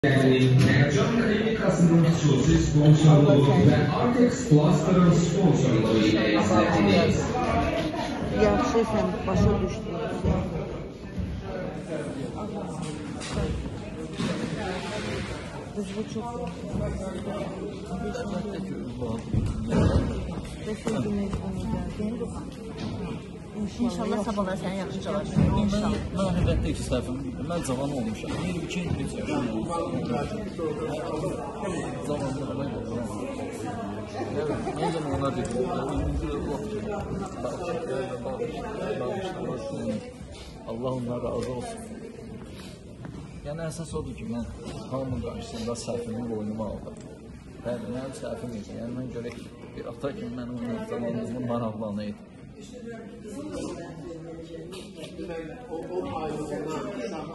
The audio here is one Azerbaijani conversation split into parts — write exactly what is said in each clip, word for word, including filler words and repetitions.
Mercan Klinikası'nın hususi sponsorluğu ve Artex Cluster'ın sponsorluğu ile izlediniz. Yaxşı sən başa düşdün. Bu çok İnşallah sabahlar səni yaxşı çalışır. İnşallah. Mən əlbəttə ki, səhvim. Mən cavan olmuşam. iyirmi iki iyirmi üç yaşım. Zamanında mən olmuşam. Ne zaman ona dedim? Allah onlara razı olsun. Yəni əsas odur ki, mən hamının qarşısında səhvimi boynuma aldım. Bəli, mənim səhvim idi. Yəni mən görə bir ata kimi mənim onun zamanımın maraqlarına idi. O on aylığından, uşağı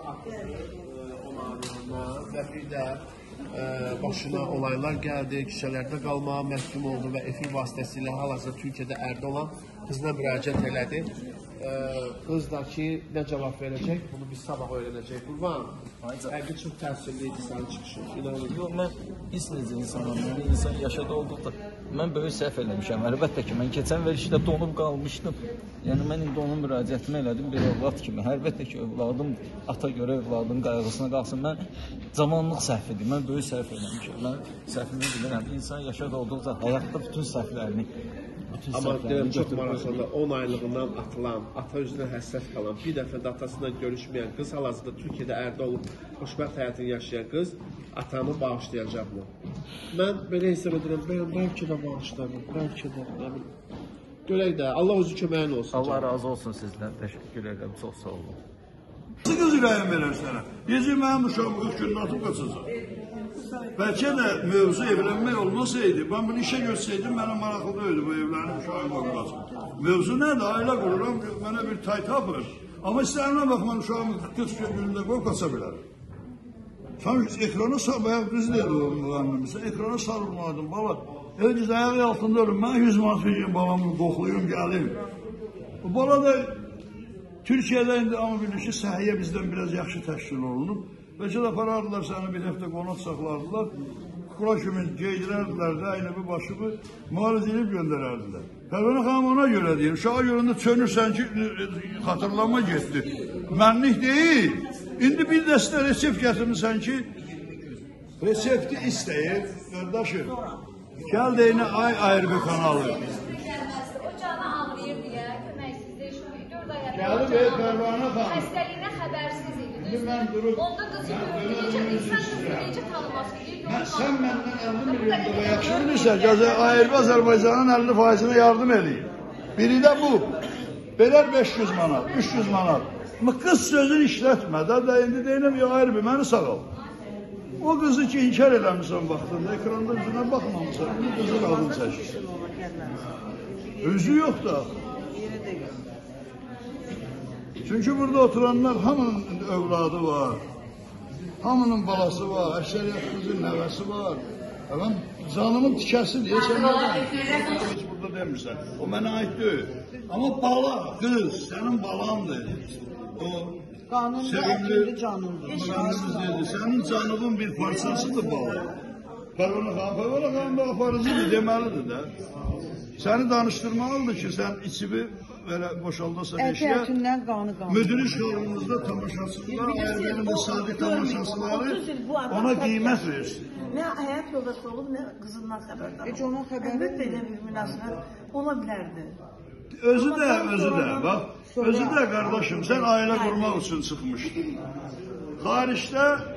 on aylığından və bir də e, başına olaylar gəldi, küçələrdə qalmağa məhkum oldu və efir vasitəsilə hal-hazırda Türkiyədə ərdə olan qızına müraciət elədi. E, qız da ki, nə cavab verəcək, bunu biz sabah öyrənəcək. Qurban, həqiqi çox təsirli idi sənin çıxışın, inanın. Yox, mən pis necə insanım, yəni insan yaşada olduqda mən böyük səhv eləmişəm. Əlbəttə ki, mən keçən verişdə donub qalmışdım. Yəni mən indi onun müraciətini elədim bir övlad kimi. Əlbəttə ki, övladım ata görə övladın qayğısına qalsın. Mən zamanlıq səhv edim, mən böyük səhv eləmişəm. Mən səhvimi bilirəm. İnsan yaşada olduqca həyatda bütün səhvlərini, bütün Amma deyəm, çox götürür. maraqlıdır, on aylığından atılan, ata üzrə həssas qalan, bir dəfə də atasıyla görüşməyən qız, hal-hazırda Türkiyədə ərdə olub, xoşbəxt həyatını yaşayan qız atanı bağışlayacaqmı? Mən belə hesab edirəm, bəlkə, bəlkə də bağışlarım, bəlkə də, nə bilim. Görək də, Allah özü köməyin olsun. Allah razı olsun sizdən, təşəkkür edirəm, çox sağ olun. Nasıl qız ürəyim verir sənə? Gecə mənim uşağım qırx günün atıb qaçacaq. Bəlkə də mövzu evlənmək olmasaydı, ben bunu işe görseydim, mənə maraqlı deyildi bu evlənib uşağım qaçacaq. Mövzu nədir? Ailə qururam, mənə bir tay tapır. Amma istəyinə bax, mən uşağımı qırx günündə qoyub qaça bilərəm. Sən ekrana sal, bayaq düz deyil o müğənnimsə, ekrana salınmadım, bala. Elə ki, ayağı altında ölüm, mən yüz manat vereyim, balamı qoxluyum, gəlim. Bu bala da Türkiyədə indi amma bilir ki, səhiyyə bizdən biraz yaxşı təşkil olunub. Bəlkə də aparardılar səni bir həftə qonaq saxlardılar. Kukla kimi geydirərdilər də, aynı bir başımı müalicə edib göndərərdilər. Pərvanə xanım ona görə deyir, uşağa görəndə çönürsən ki, xatırlama getdi. Mənlik deyil. İndi bir dəstə resept gətirmişsən ki, resepti istəyir, qardaşım. Gəl deyinə ay ayrı bir kanalı. Ocağına ağrıyır deyə, köməksizdir, şu dörd ay Gəli ver Pərvanə xanım. xəstəliyinə xəbərsiz idi. Mən durub, onda qızı gördü, necə insan qızı necə tanımaz ki? Sən məndən əlli milyon dəfə yaxşı bilirsən, gəzə ayrı Azərbaycanın əlli faizine yardım edeyim. Biri də bu. Belər beş yüz manat, üç yüz manat. Qız sözünü işlətmə də, də indi deyinəm, ya ayrı bir, məni sağ ol. O qızı ki, inkar eləmişsən vaxtında, ekranda üzünə baxmamışsan, bu qızı qadın çəkirsən. Özü yox da. Çünki burada oturanlar hamının övladı var, hamının balası var, əksəriyyət qızın nəvəsi var. Efendim, canımın tikəsi diye sen neden? Hiç burada demirsən. O mənə ait deyil. Ama bala, qız, sənin balandır. O sevimli canındır. Sənin canının bir parçasıdır bala. Pərvanə xanım, Pərvanə xanım da aparıcıdır, deməlidir də. Səni danışdırmalıdır ki, sən içimi belə boşaldasan eşiyə. Müdürü şourumuzda tamaşaçılar, Erbənin bu sadi tamaşaçıları ona qiymət versin. Nə həyat yoldaşı olub, nə qızından xəbərdar olub. Heç ona xəbər Əlbəttə elə bir münasibət ola bilərdi. Özü də, özü də, bax, özü də qardaşım, sən ailə qurmaq üçün çıxmışdın. Xaricdə